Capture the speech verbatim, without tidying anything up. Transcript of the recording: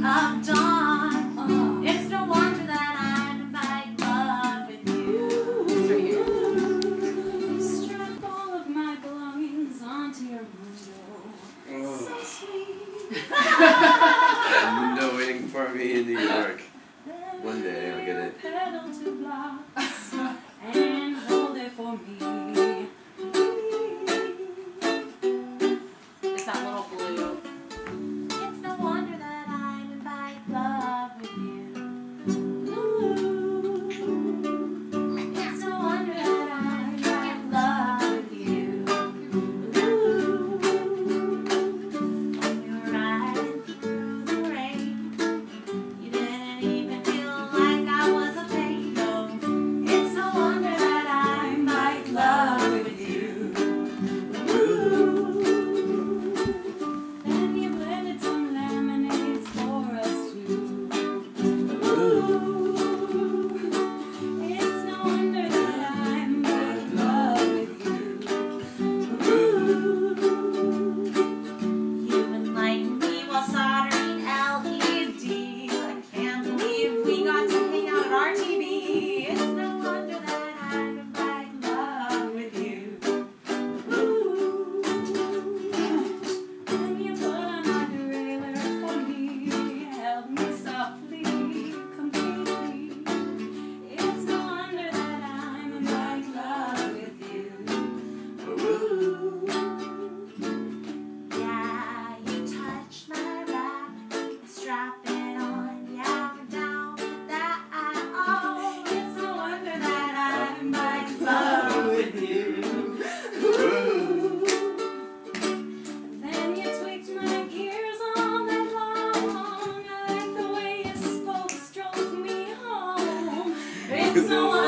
of dawn. Uh, it's no wonder that I'm in love with you. It's right here. You strap all of my belongings onto your window. Oh. So sweet. That window waiting for me in New York. One day I'll get it. Pedal to blocks and hold it for me. It's that little blue. It's no wonder that I'm in my love with you. Ooh. It's no wonder that I'm in my love with you. Ooh. When you're riding through the rain, you didn't even feel like I was a pain. No, it's no wonder that I'm in my love with you. Ooh. Then you blended some lemonades for us too. Ooh. It's no wonder that I'm in love with you. Ooh. You enlightened me while soldering L E D. I can't believe we got to hang out at our T V. It's no wonder that I'm in love with you. Ooh. When you put on my derailleur for me, held me softly, completely. It's no wonder that I'm in love with you. Ooh. Yeah, you touch my wrap, strap it on, yeah, we're down with that. Oh, it's no wonder that I'm in love with you. Ooh. Then you tweaked my gears all night long. I like the way you spoke, drove me home. It's no